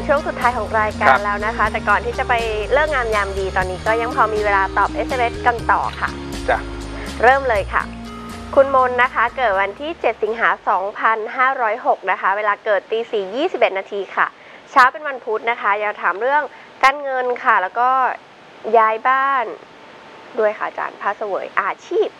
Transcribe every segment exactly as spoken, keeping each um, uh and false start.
ช่วงสุดท้ายของรายการแล้วนะคะแต่ก่อนที่จะไปเลิกงามยามดีตอนนี้ก็ยังพอมีเวลาตอบ เอส เอ็ม เอส กันต่อค่ะจ้ะเริ่มเลยค่ะคุณมนนะคะเกิดวันที่เจ็ดสิงหาคมสองพันห้าร้อยหกนะคะเวลาเกิดตีสี่ยี่สิบเอ็ดนาทีค่ะเช้าเป็นวันพุธนะคะอยากถามเรื่องการเงินค่ะแล้วก็ย้ายบ้านด้วยค่ะอาจารย์พาเสวยอาชีพ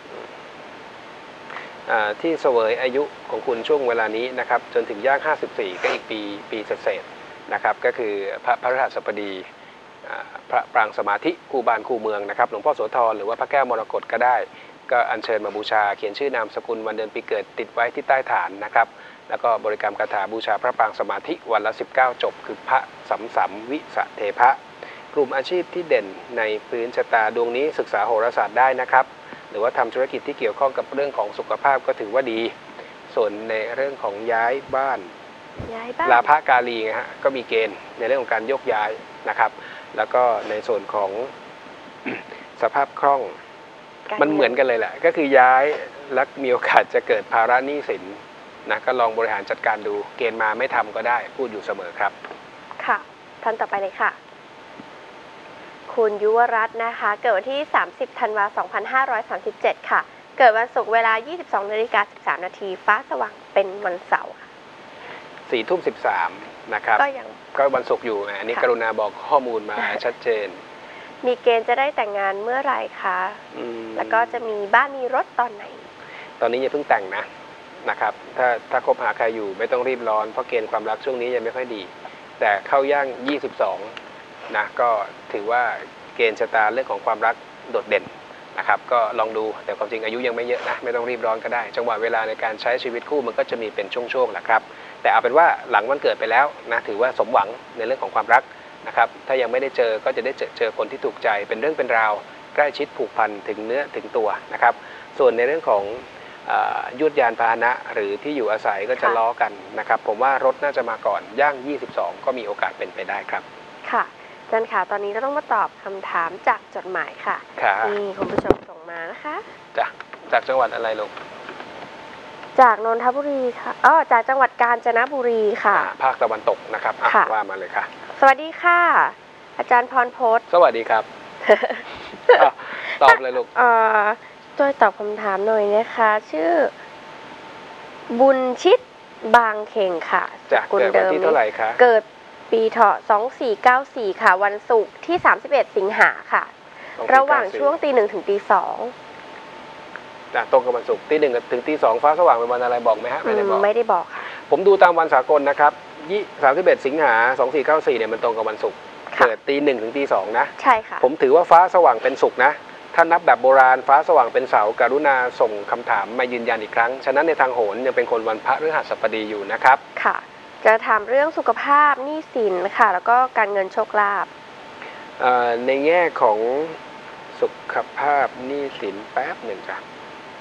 ที่เสวยอายุของคุณช่วงเวลานี้นะครับจนถึงย่างห้าสิบสี่ก็อีกปีปีเศษนะครับก็คือพระพฤหัสบดีพระปรางสมาธิคู่บ้านคู่เมืองนะครับหลวงพ่อโสธรหรือว่าพระแก้วมรกตก็ได้ก็อัญเชิญมาบูชาเขียนชื่อนามสกุลวันเดือนปีเกิดติดไว้ที่ใต้ฐานนะครับแล้วก็บริกรรมคาถาบูชาพระปรางสมาธิวันละสิบเก้าจบคือพระสัมสัมวิสะเทพะกลุ่มอาชีพที่เด่นในพื้นชะตาดวงนี้ศึกษาโหราศาสตร์ได้นะครับหรือว่าทำธุรกิจที่เกี่ยวข้องกับเรื่องของสุขภาพก็ถือว่าดีส่วนในเรื่องของย้ายบ้านลาภกาลีไงฮะก็มีเกณฑ์ในเรื่องของการยกย้ายนะครับแล้วก็ในส่วนของ สภาพคล่องมันเหมือนกันเลยแหละก็คือย้ายและมีโอกาสจะเกิดภาระหนี้สินนะก็ลองบริหารจัดการดูเกณฑ์มาไม่ทำก็ได้พูดอยู่เสมอครับค่ะท่านต่อไปเลยค่ะคุณยุวรัตน์นะคะเกิดวันที่สามสิบธันวาคมสองพันห้าร้อยสามสิบเจ็ดค่ะเกิดวันศุกร์เวลา ยี่สิบสองนาฬิกาสิบสามนาทีฟ้าสว่างเป็นวันเสาร์ค่ะสี่ทุ่มสิบสามนะครับก็ยังก็วันศุกร์อยู่อันนี้กรุณาบอกข้อมูลมาชัดเจนมีเกณฑ์จะได้แต่งงานเมื่อไหร่คะแล้วก็จะมีบ้านมีรถตอนไหนตอนนี้อย่าเพิ่งแต่งนะนะครับถ้าถ้าคบหาใครอยู่ไม่ต้องรีบร้อนเพราะเกณฑ์ความรักช่วงนี้ยังไม่ค่อยดีแต่เข้าย่างยี่สิบสองนะก็ถือว่าเกณฑ์ชะตาเรื่องของความรักโดดเด่นนะครับก็ลองดูแต่ความจริงอายุยังไม่เยอะนะไม่ต้องรีบร้อนก็ได้จังหวะเวลาในการใช้ชีวิตคู่มันก็จะมีเป็นช่วงๆแหละครับแต่เอาเป็นว่าหลังวันเกิดไปแล้วนะถือว่าสมหวังในเรื่องของความรักนะครับถ้ายังไม่ได้เจอก็จะได้เจอเจอคนที่ถูกใจเป็นเรื่องเป็นราวใกล้ชิดผูกพันถึงเนื้อถึงตัวนะครับส่วนในเรื่องของยวดยานพาหนะหรือที่อยู่อาศัยก็จะล้อกันนะครับผมว่ารถน่าจะมาก่อนย่างยี่สิบสองก็มีโอกาสเป็นไปได้ครับค่ะอาจารย์ค่ะตอนนี้เราต้องมาตอบคำถามจากจดหมายค่ะนี่คุณผู้ชมส่งมานะคะจ้ะจากจังหวัดอะไรลูกจากนนทบุรีค่ะอ๋อจากจังหวัดกาญจนบุรีค่ะภาคตะวันตกนะครับว่ามาเลยค่ะสวัสดีค่ะอาจารย์พรพจน์สวัสดีครับ ตอบเลยลูกเอ่อช่วยตอบคำถามหน่อยนะคะชื่อบุญชิตบางเข่งค่ะจากเกิดวันที่เท่าไหร่คะเกิดปีเถาะสองสี่เก้าสี่ค่ะวันศุกร์ที่สามสิบเอ็ดสิงหาค่ะระหว่างช่วงตีหนึ่งถึงตีสองตรงกับวันศุกร์ตีหนึ่งถึงตีสองฟ้าสว่างเป็นวันอะไรบอกไหมฮะไม่ได้บอกไม่ได้บอกค่ะผมดูตามวันสากลนะครับยี่สามสิบเอ็ดสิงหาสองสี่เก้าสี่เนี่ยมันตรงกับวันศุกร์เกิดตีหนึ่งถึงตีสองนะใช่ค่ะผมถือว่าฟ้าสว่างเป็นศุกร์นะถ้านับแบบโบราณฟ้าสว่างเป็นเสาร์กรุณาส่งคำถามมายืนยันอีกครั้งฉะนั้นในทางโหรายังเป็นคนวันพฤหัสบดีอยู่นะครับค่ะจะถามเรื่องสุขภาพหนี้สินค่ะแล้วก็การเงินโชคลาภในแง่ของสุขภาพหนี้สินแป๊บหนึ่งจ้ะ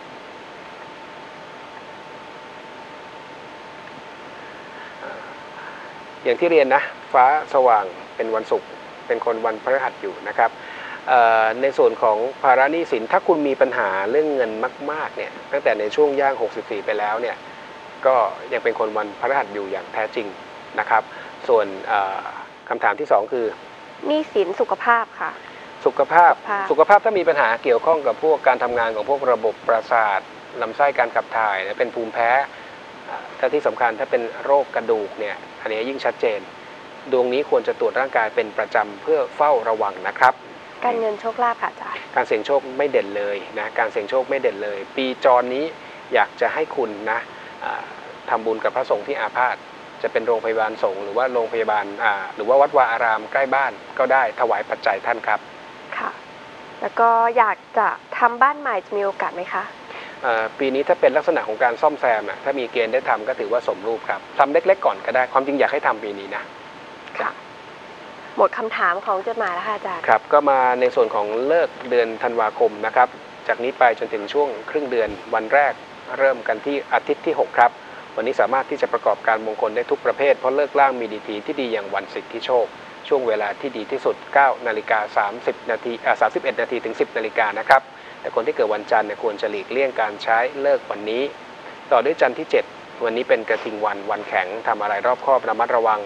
อย่างที่เรียนนะฟ้าสว่างเป็นวันศุกร์เป็นคนวันพฤหัสอยู่นะครับในส่วนของภาระหนี้สินถ้าคุณมีปัญหาเรื่องเงินมากๆเนี่ยตั้งแต่ในช่วงย่างหกสิบสี่ไปแล้วเนี่ยก็ยังเป็นคนวันพฤหัสอยู่อย่างแท้จริงนะครับส่วนคำถามที่สองคือหนี้สินสุขภาพค่ะสุขภาพสุขภาพถ้ามีปัญหาเกี่ยวข้องกับพวกการทำงานของพวกระบบประสาทลำไส้การขับถ่ายเป็นภูมิแพ้ถ้าที่สำคัญถ้าเป็นโรคกระดูกเนี่ยอันนี้ยิ่งชัดเจนดวงนี้ควรจะตรวจร่างกายเป็นประจำเพื่อเฝ้าระวังนะครับการเงินโชคลาภค่ะอาจารย์การเสี่ยงโชคไม่เด่นเลยนะการเสี่ยงโชคไม่เด่นเลยปีจรนี้อยากจะให้คุณนะทำบุญกับพระสงฆ์ที่อาพาธจะเป็นโรงพยาบาลสงฆ์หรือว่าโรงพยาบาลหรือว่าวัดวาอารามใกล้บ้านก็ได้ถวายปัจจัยท่านครับค่ะแล้วก็อยากจะทำบ้านใหม่จะมีโอกาสไหมคะปีนี้ถ้าเป็นลักษณะของการซ่อมแซมถ้ามีเกณฑ์ได้ทำก็ถือว่าสมรูปครับทำเล็กๆก่อนก็ได้ความจริงอยากให้ทำปีนี้นะค่ะหมดคำถามของจดหมายแล้วค่ะอาจารย์ครับก็มาในส่วนของเลิกเดือนธันวาคมนะครับจากนี้ไปจนถึงช่วงครึ่งเดือนวันแรกเริ่มกันที่อาทิตย์ที่หกครับวันนี้สามารถที่จะประกอบการมงคลได้ทุกประเภทเพราะเลิกล่างมีดีทีที่ดีอย่างวันสิทธิโชคช่วงเวลาที่ดีที่สุดเก้านาฬิกาสามสิบนาทีอ่าสามสิบเอ็ดนาทีถึงสิบนาฬิกานะครับแต่คนที่เกิดวันจันทร์เนี่ยควรจะหลีกเลี่ยงการใช้เลิกวันนี้ต่อด้วยจันทร์ที่เจ็ดวันนี้เป็นกระทิงวันวันแข็งทำอะไรรอบคอบระมัดระวัง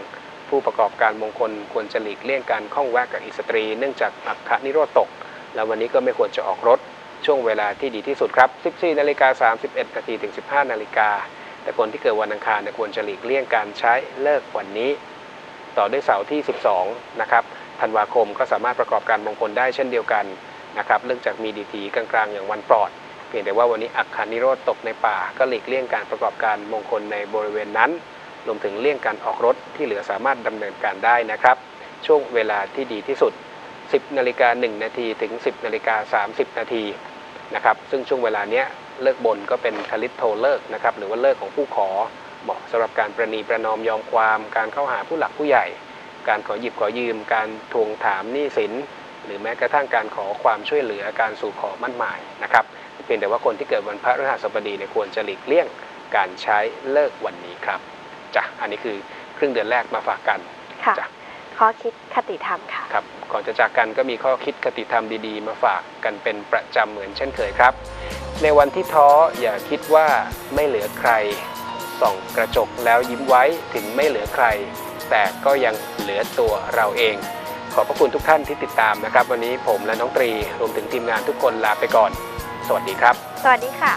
ผู้ประกอบการมงคลควรจะหลีกเลี่ยงการข้องแวะกับอิสตรีเนื่องจากอัคคนิโรธตกแล้ววันนี้ก็ไม่ควรจะออกรถช่วงเวลาที่ดีที่สุดครับ สิบสี่นาฬิกาสามสิบเอ็ดนาทีถึง สิบห้านาฬิกาแต่คนที่เกิดวันอังคารเนี่ยควรจะหลีกเลี่ยงการใช้เลิกวันนี้ต่อด้วยเสาร์ที่สิบสองนะครับธันวาคมก็สามารถประกอบการมงคลได้เช่นเดียวกันนะครับเนื่องจากมีดีทีกลางๆอย่างวันปลอดเพียงแต่ว่าวันนี้อัคคนิโรธตกในป่าก็หลีกเลี่ยงการประกอบการมงคลในบริเวณนั้นรวมถึงเลี่ยงการออกรถที่เหลือสามารถดำเนินการได้นะครับช่วงเวลาที่ดีที่สุด สิบนาฬิกาหนึ่งนาทีถึง สิบนาฬิกาสามสิบนาทีนะครับซึ่งช่วงเวลานี้เลิกบนก็เป็นคลิตโทเลิกนะครับหรือว่าเลิกของผู้ขอเหมาะสำหรับการประนีประนอมยอมความการเข้าหาผู้หลักผู้ใหญ่การขอหยิบขอยืมการทวงถามหนี้สินหรือแม้กระทั่งการขอความช่วยเหลือการสู่ขอมั่นหมายนะครับเพียงแต่ว่าคนที่เกิดวันพฤหัสบดีเนี่ยควรจะหลีกเลี่ยงการใช้เลิกวันนี้ครับจ้ะอันนี้คือครึ่งเดือนแรกมาฝากกันค่ะข้อคิดคติธรรมค่ะครับก่อนจะจากกันก็มีข้อคิดคติธรรมดีๆมาฝากกันเป็นประจำเหมือนเช่นเคยครับในวันที่ท้ออย่าคิดว่าไม่เหลือใครส่องกระจกแล้วยิ้มไว้ถึงไม่เหลือใครแต่ก็ยังเหลือตัวเราเองขอบพระคุณทุกท่านที่ติดตามนะครับวันนี้ผมและน้องตรีรวมถึงทีมงานทุกคนลาไปก่อนสวัสดีครับสวัสดีค่ะ